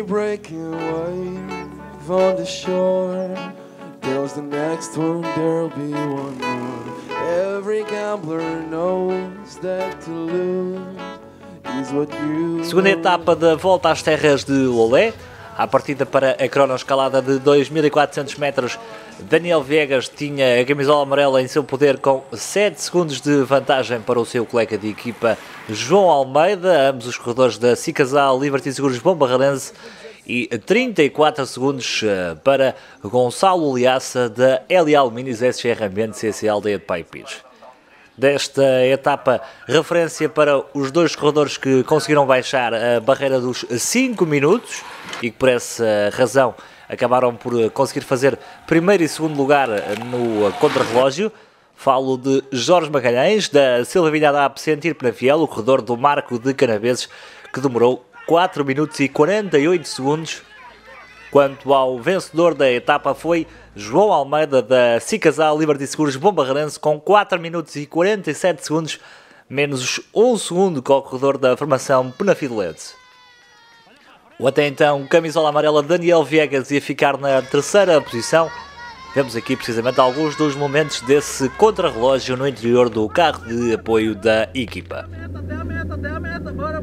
every breaking wave on the shore, there's the next one, there'll be one more. Every gambler knows that to lose is what you. Segunda etapa da volta às terras de Lolé. À partida para a cronoescalada de 2.400 metros, Daniel Viegas tinha a camisola amarela em seu poder com 7 segundos de vantagem para o seu colega de equipa João Almeida, ambos os corredores da Cicasal Liberty Seguros Bom Barreirense, e 34 segundos para Gonçalo Liaça da L Alumínios SGR Ambiente CC Aldeia de Paipires. Desta etapa, referência para os dois corredores que conseguiram baixar a barreira dos 5 minutos e que por essa razão acabaram por conseguir fazer primeiro e segundo lugar no contrarrelógio. Falo de Jorge Magalhães, da Silva Vinhada AP Sentir Penafiel, o corredor do Marco de Canaveses, que demorou 4 minutos e 48 segundos. Quanto ao vencedor da etapa foi João Almeida da Cicasal Liberty Seguros Bom Barreirense com 4 minutos e 47 segundos, menos 1 segundo que o corredor da formação Penafidelense. O até então camisola amarela Daniel Viegas ia ficar na terceira posição. Vemos aqui precisamente alguns dos momentos desse contrarrelógio no interior do carro de apoio da equipa. Até a meta, bora,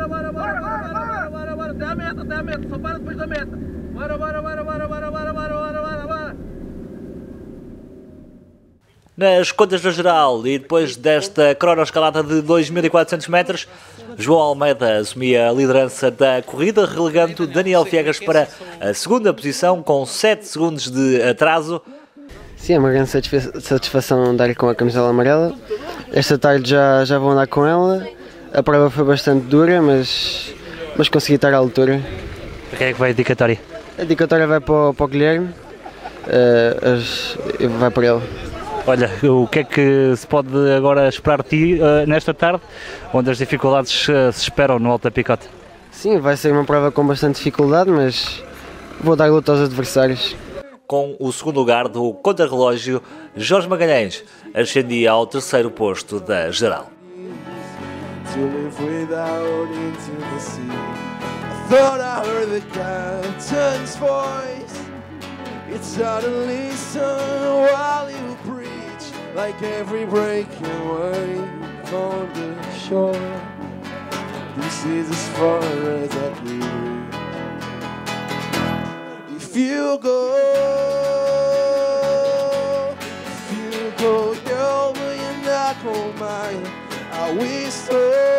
só para depois da meta. Bora. Nas contas no geral e depois desta cronoescalada de 2.400 metros, João Almeida assumia a liderança da corrida, relegando Daniel Viegas para a segunda posição com 7 segundos de atraso. Sim, é uma grande satisfação andar com a camisola amarela. Esta tarde já vou andar com ela. A prova foi bastante dura, mas consegui estar à altura. Para quem é que vai a dedicatória? A dedicatória vai para o Guilherme, vai para ele. Olha, o que é que se pode agora esperar de ti nesta tarde, onde as dificuldades se esperam no Alta Picota? Sim, vai ser uma prova com bastante dificuldade, mas vou dar luta aos adversários. Com o segundo lugar do contrarrelógio, Jorge Magalhães ascendia ao terceiro posto da geral. It's suddenly sun while you preach, like every breaking wave on the shore. This is as far as I can reach. If you go, girl, will you not hold mine? I whisper.